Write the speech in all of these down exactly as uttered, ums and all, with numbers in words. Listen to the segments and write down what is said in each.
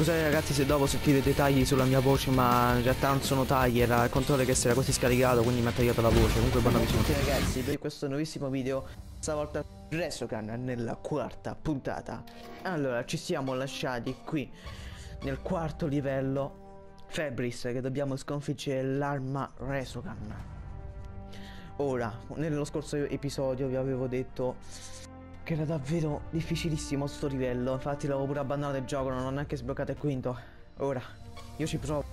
Scusate ragazzi se dopo sentite dei tagli sulla mia voce, ma in realtà non sono tagli, era il controller che si era quasi scaricato, quindi mi ha tagliato la voce. Comunque buona visione. Ciao ragazzi, per questo nuovissimo video, stavolta Resogun nella quarta puntata. Allora, ci siamo lasciati qui nel quarto livello Febris, che dobbiamo sconfiggere l'arma Resogun. Ora, nello scorso episodio vi avevo detto che era davvero difficilissimo sto livello, infatti l'avevo pure abbandonato il gioco, non ho neanche sbloccato il quinto. Ora, io ci provo.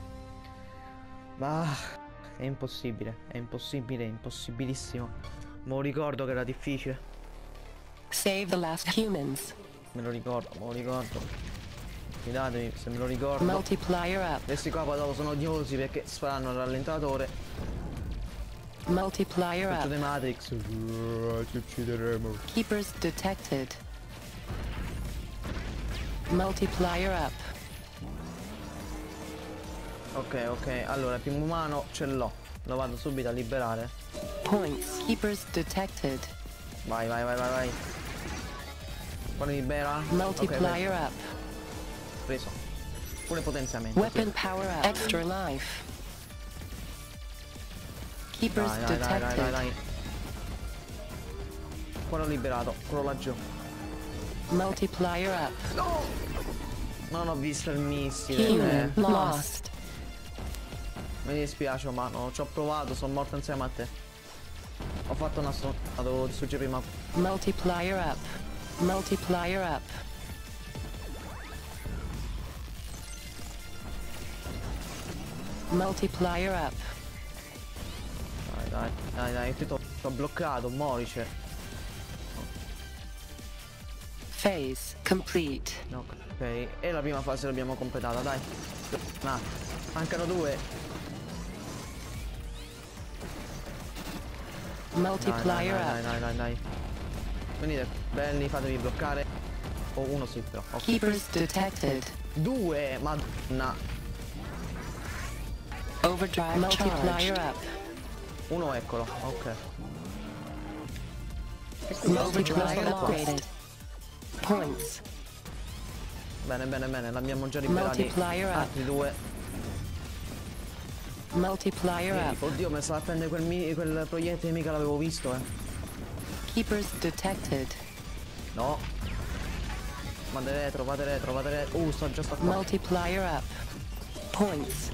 Ma è impossibile, è impossibile, è impossibilissimo. Me lo ricordo che era difficile. Save the last humans. Me lo ricordo, me lo ricordo. Fidatevi, se me lo ricordo. Multiplier up. Questi qua poi dopo sono odiosi perché sparano al rallentatore. Multiplier Tutto up. The Matrix. Ci uccideremo. Keepers detected. Multiplier up. Ok, ok, allora il primo umano ce l'ho. Lo vado subito a liberare. Points. Keepers detected. Vai, vai, vai, vai, vai. Quando libera? Multiplier Ok, up. preso. Pure potenziamento. Weapon power up. Extra life. Keepers Dai, dai, dai, dai, detected. dai, dai. Quello liberato, quello laggiù. Multiplier up. No! Non ho visto il missile. Human Eh. lost. Mi dispiace, ma no, ci ho provato, sono morto insieme a te. Ho fatto una stronzata, dovevo distruggere prima. Multiplier up. Multiplier up. Multiplier up. Dai, dai, dai, dai, ti ho bloccato, morice. Phase complete. No, ok, e la prima fase l'abbiamo completata, dai. Ma mancano due. Multiplier Dai, dai, up. dai, dai, dai. Venite, belli, fatevi bloccare. O uno sì, però. Ok. Keepers detected. Due, madonna. Overdrive multiplier up. Uno, eccolo, ok. Multiplier upgraded. Points. Bene, bene, bene, l'abbiamo già liberati. Multiplier up. Altri due. Multiplier Vieni, up. oddio, mi sta a prendere quel, mi quel proiettile, mica l'avevo visto, eh. Keepers detected. No. Vade retro, vade retro, vade retro. Uh, sto già sta qua. Multiplier up. Points.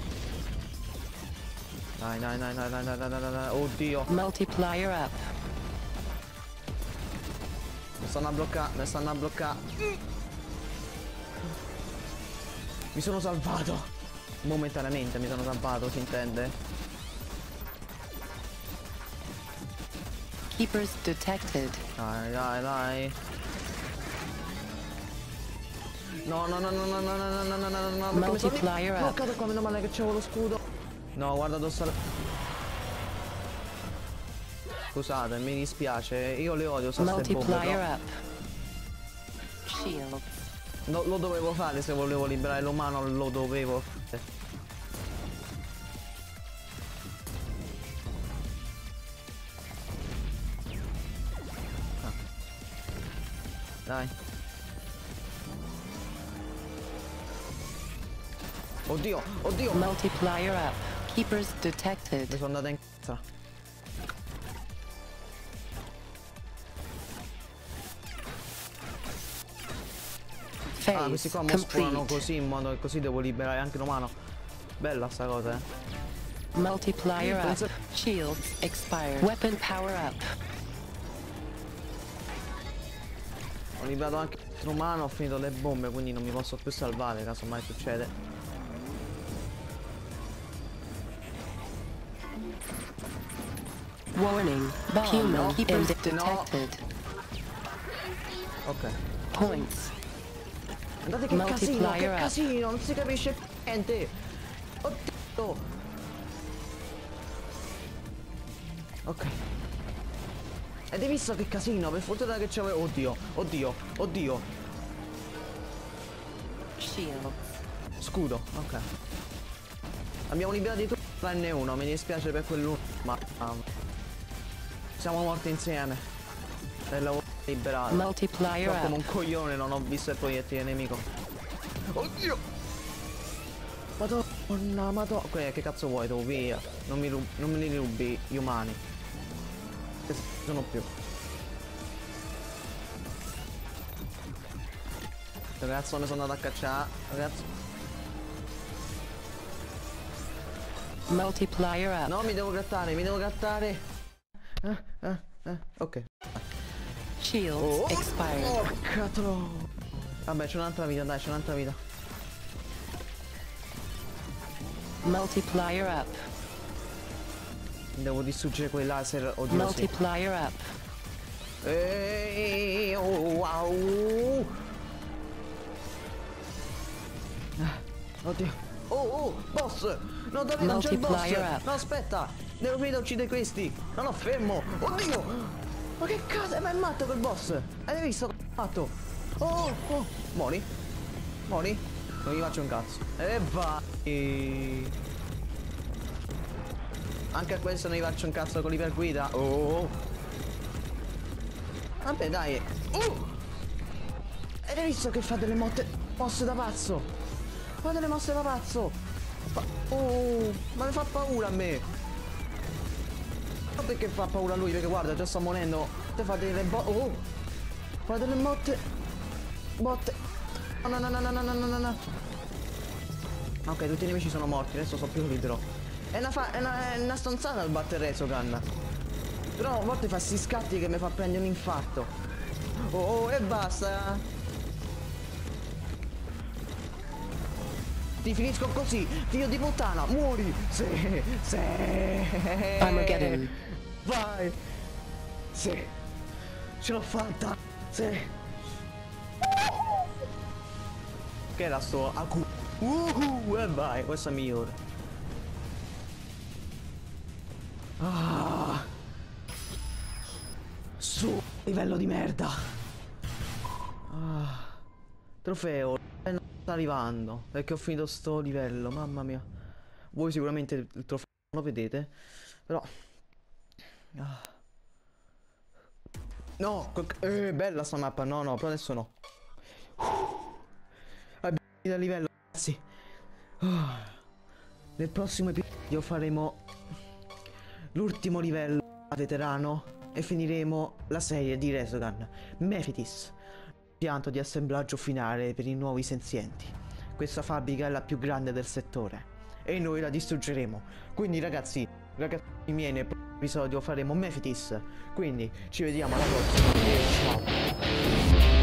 Dai, dai, dai, dai, dai, dai, dai, dai, dai. Oddio. Multiplier up. Mi stanno a bloccare, mi stanno a bloccare. Mi sono salvato. Momentaneamente mi sono salvato, si intende? Keepers detected. Dai, dai, dai. No, no, no, no, no, no, no, no, no, no, no, no. Multiplier up. Bloccato qua, meno male che c'avevo lo scudo. No, guarda dove sta. Scusate, mi dispiace, io le odio sta ste bombe, Multiplier però. up. Shield. No, lo dovevo fare se volevo liberare l'umano, lo dovevo fare. Ah. Dai. Oddio, oddio. Multiplier up. Keepers detected. Mi sono andata in cazzo. Ah, questi Phase qua mo spawnano complete. così, in modo che così devo liberare anche l'umano. Bella sta cosa, eh. Multiplier up. Pensa- Shields expired. Weapon power up. Ho liberato anche l'umano, ho finito le bombe, quindi non mi posso più salvare, caso mai succede. Warning. Human no. keepers No. detected. Ok. Points. Guardate che casino, Multiplier che up. casino, non si capisce niente. Oddio. Ok. Ed hai visto che casino, per fortuna che c'avevo. Oddio, oddio, oddio. Shield. Scudo, ok. Abbiamo liberato di tutto tranne uno, mi dispiace per quell'uno, ma um, siamo morti insieme. E l'avevo liberato. Multiplier Però come up. un coglione non ho visto il proiettile nemico. Oddio. Madonna, madonna. Que che cazzo vuoi tu? Via. Non mi, rub non me li rubi gli umani. Che sono più. Ragazzo, mi sono andato a cacciare. Ragazzo. Multiplier up. No, mi devo grattare, mi devo grattare. Eh, eh, eh. Ok. Shields Oh, expired. porca tro... Vabbè, c'è un'altra vita, dai, c'è un'altra vita. Multiplier up. Devo distruggere quei laser. Oddio, Multiplier up. sì. Eeeh, oh, wow. Ah, oddio. Oh, oh, boss. No, Davide, non c'è il boss. Multiplier up. No, aspetta. Devo finire da uccidere questi. No, no, fermo. Oddio. Ma che cazzo? Ma è matto quel boss. Hai visto che è matto? Oh, oh. Mori. Mori. Non gli faccio un cazzo. E vai. Anche a questo non gli faccio un cazzo con l'iperguida. Oh. Vabbè, dai. Oh. Hai visto che fa delle motte, mosse da pazzo? Fa delle mosse da pazzo. Fa... Oh, ma mi fa paura a me. Ma perché fa paura a lui? Perché guarda, già sta morendo. Te fa delle bo... Oh. Fa delle motte. Botte. No, no, no, no, no, no, no, no, no. Ok, tutti i nemici sono morti, adesso so più libero. È una, fa... è una... è una stanzata il Battle Resogun. Però a volte fa sti scatti che mi fa prendere un infarto. Oh, oh, e basta. Ti finisco così, figlio di puttana, muori! Sì, sì! Armageddon. Vai! Sì! Ce l'ho fatta! Sì! Che era sto Aku? Uh, e vai, questo è migliore. Ah! Su, livello di merda! Ah! Trofeo! Sta arrivando perché ho finito sto livello, mamma mia. Voi sicuramente il trofeo non lo vedete, però ah. No, eh, bella sta mappa. No, no, però adesso no. Abbiamo finito il livello, ragazzi. Ah. Nel prossimo episodio faremo l'ultimo livello a veterano e finiremo la serie di Resogun Mephitis, pianto di assemblaggio finale per i nuovi senzienti. Questa fabbrica è la più grande del settore e noi la distruggeremo. Quindi ragazzi, ragazzi miei, nel prossimo episodio faremo Mephitis. Quindi ci vediamo alla prossima e ciao.